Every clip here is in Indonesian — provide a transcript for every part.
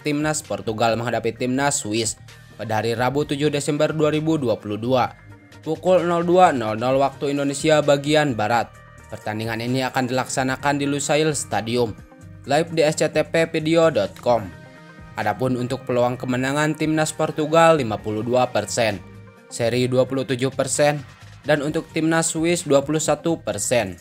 timnas Portugal menghadapi timnas Swiss pada hari Rabu 7 Desember 2022 pukul 02.00 waktu Indonesia bagian Barat. Pertandingan ini akan dilaksanakan di Lusail Stadium, live di sctpvideo.com. Adapun untuk peluang kemenangan timnas Portugal 52%, seri 27%, dan untuk timnas Swiss 21%.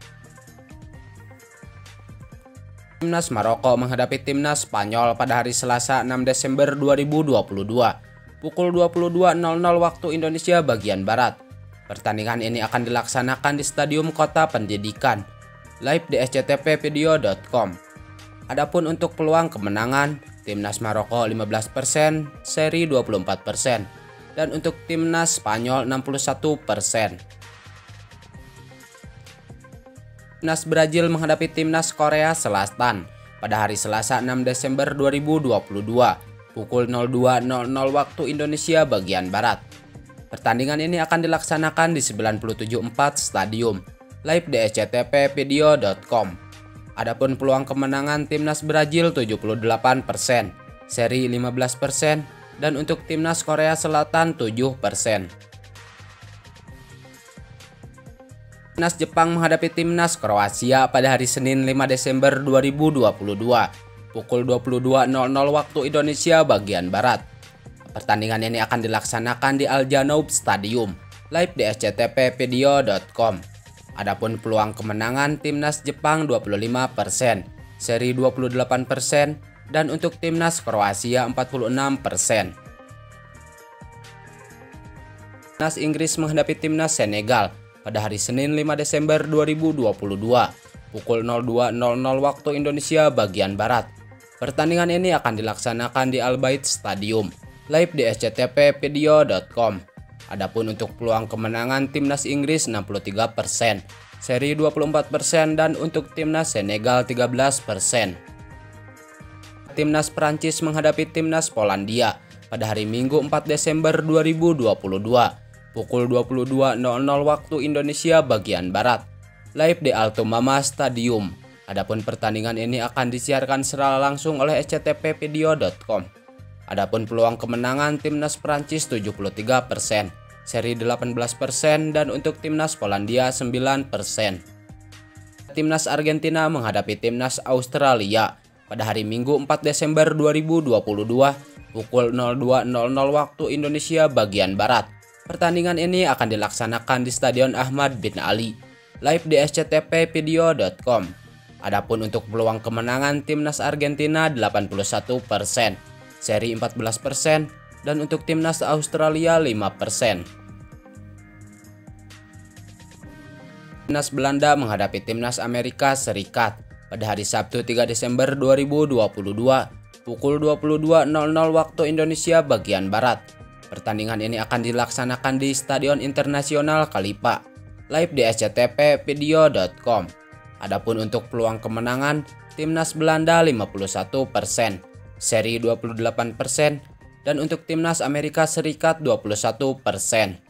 Timnas Maroko menghadapi timnas Spanyol pada hari Selasa 6 Desember 2022 pukul 22.00 waktu Indonesia bagian Barat. Pertandingan ini akan dilaksanakan di Stadium Kota Pendidikan, live di sctpvideo.com. Adapun untuk peluang kemenangan, timnas Maroko 15%, seri 24%, dan untuk timnas Spanyol 61%. Timnas Brazil menghadapi timnas Korea Selatan pada hari Selasa 6 Desember 2022 pukul 02.00 waktu Indonesia bagian Barat. Pertandingan ini akan dilaksanakan di 97.4 Stadium, live di sctpvideo.com. Adapun peluang kemenangan timnas Brazil 78%, seri 15%, dan untuk timnas Korea Selatan 7%. Timnas Jepang menghadapi timnas Kroasia pada hari Senin 5 Desember 2022 pukul 22.00 waktu Indonesia bagian Barat. Pertandingan ini akan dilaksanakan di Al Janoub Stadium, live di sctpvideo.com. Adapun peluang kemenangan timnas Jepang 25%, seri 28%, dan untuk timnas Kroasia 46%. Timnas Inggris menghadapi timnas Senegal pada hari Senin 5 Desember 2022 pukul 02.00 waktu Indonesia bagian Barat. Pertandingan ini akan dilaksanakan di Al Bayt Stadium, live di sctpvideo.com. Adapun untuk peluang kemenangan timnas Inggris 63%, seri 24%, dan untuk timnas Senegal 13%. Timnas Prancis menghadapi timnas Polandia pada hari Minggu 4 Desember 2022 pukul 22.00 waktu Indonesia bagian Barat, live di Altumama Stadium. Adapun pertandingan ini akan disiarkan secara langsung oleh sctpvideo.com. Adapun peluang kemenangan timnas Prancis 73%, seri 18%, dan untuk timnas Polandia 9%. Timnas Argentina menghadapi timnas Australia pada hari Minggu 4 Desember 2022 pukul 02.00 waktu Indonesia bagian Barat. Pertandingan ini akan dilaksanakan di Stadion Ahmad bin Ali, live di sctpvideo.com. Adapun untuk peluang kemenangan timnas Argentina 81%, seri 14%, dan untuk timnas Australia 5%. Timnas Belanda menghadapi timnas Amerika Serikat pada hari Sabtu 3 Desember 2022 pukul 22.00 waktu Indonesia bagian Barat. Pertandingan ini akan dilaksanakan di Stadion Internasional Khalifa, live di sctpvideo.com. Adapun untuk peluang kemenangan, timnas Belanda 51%, seri 28%, dan untuk timnas Amerika Serikat 21%.